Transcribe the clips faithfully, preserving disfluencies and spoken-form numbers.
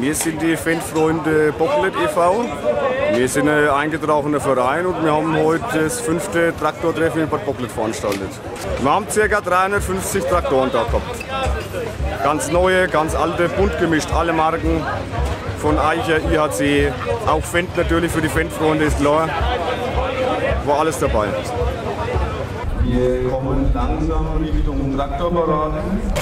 Wir sind die Fanfreunde Bocklet e V. Wir sind ein eingetragener Verein und wir haben heute das fünfte Traktortreffen in Bad Bocklet veranstaltet. Wir haben ca. dreihundertfünfzig Traktoren da gehabt. Ganz neue, ganz alte, bunt gemischt, alle Marken. Von Eicher, I H C, auch Fendt natürlich für die Fendt-Freunde ist klar. War alles dabei. Wir kommen langsam Richtung Traktorparade.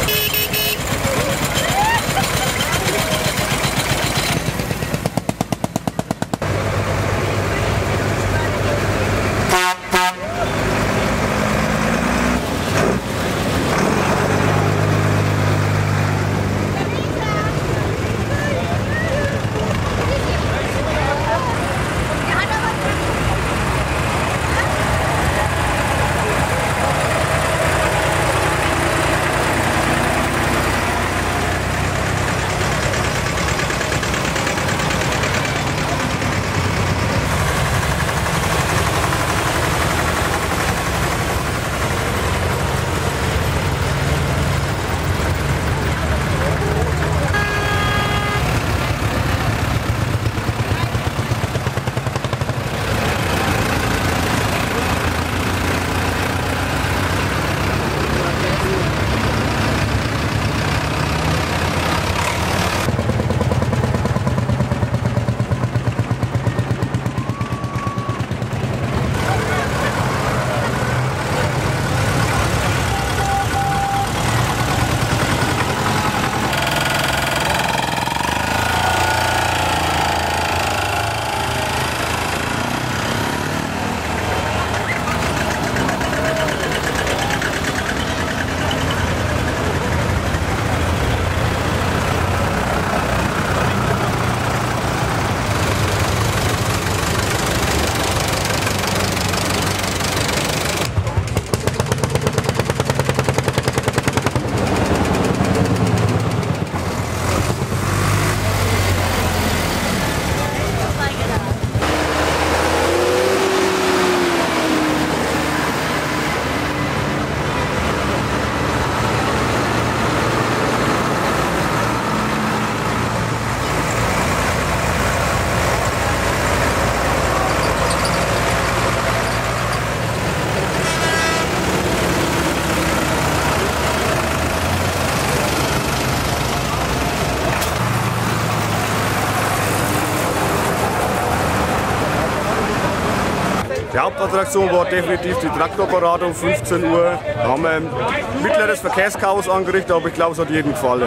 Die Hauptattraktion war definitiv die Traktorparade um fünfzehn Uhr. Da haben wir ein mittleres Verkehrschaos angerichtet, aber ich glaube, es hat jedem gefallen.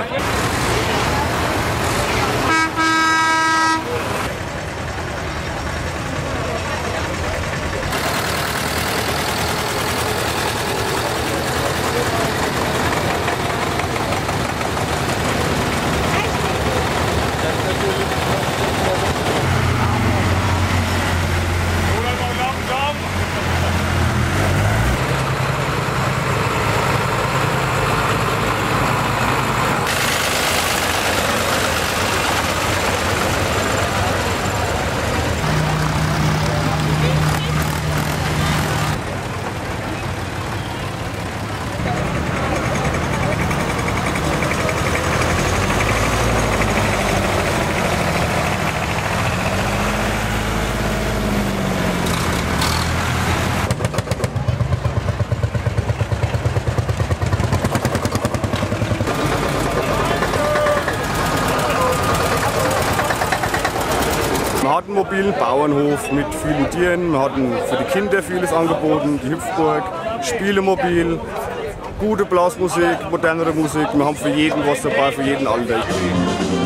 Wir hatten einen mobilen Bauernhof mit vielen Tieren, wir hatten für die Kinder vieles angeboten, die Hüpfburg, Spielemobil, gute Blasmusik, modernere Musik, wir haben für jeden was dabei, für jeden Alter.